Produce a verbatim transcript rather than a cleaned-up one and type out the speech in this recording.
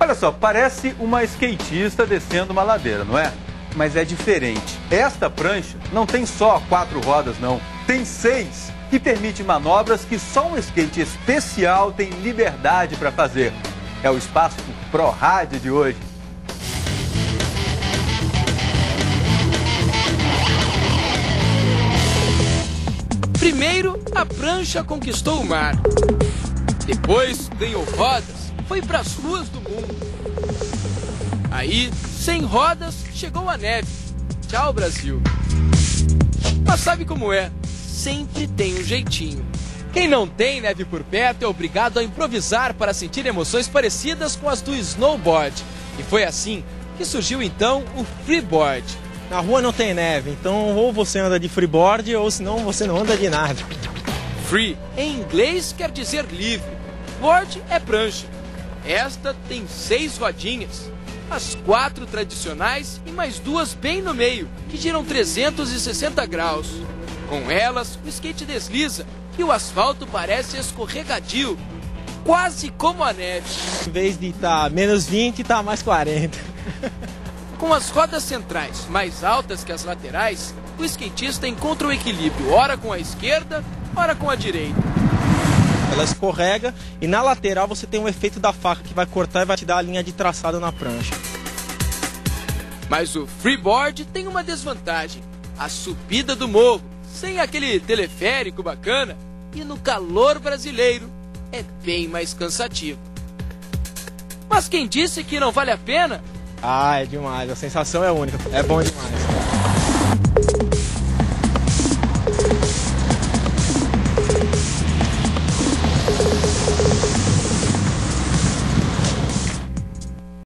Olha só, parece uma skatista descendo uma ladeira, não é? Mas é diferente. Esta prancha não tem só quatro rodas, não. Tem seis e permite manobras que só um skate especial tem liberdade para fazer. É o Espaço Pro Rádio de hoje. Primeiro, a prancha conquistou o mar. Depois, ganhou rodas, foi para as ruas do mundo. Aí, sem rodas, chegou a neve. Tchau, Brasil. Mas sabe como é? Sempre tem um jeitinho. Quem não tem neve por perto é obrigado a improvisar para sentir emoções parecidas com as do snowboard. E foi assim que surgiu então o freeboard. Na rua não tem neve, então ou você anda de freeboard ou senão você não anda de nada. Free, em inglês, quer dizer livre. Board é prancha. Esta tem seis rodinhas. As quatro tradicionais e mais duas bem no meio, que giram trezentos e sessenta graus. Com elas, o skate desliza e o asfalto parece escorregadio, quase como a neve. Em vez de estar tá menos vinte, está mais quarenta. Com as rodas centrais mais altas que as laterais, o skatista encontra o equilíbrio, ora com a esquerda, ora com a direita. Ela escorrega e na lateral você tem um efeito da faca que vai cortar e vai te dar a linha de traçado na prancha. Mas o freeboard tem uma desvantagem: a subida do morro, sem aquele teleférico bacana, e no calor brasileiro é bem mais cansativo. Mas quem disse que não vale a pena? Ah, é demais, a sensação é única, é bom demais.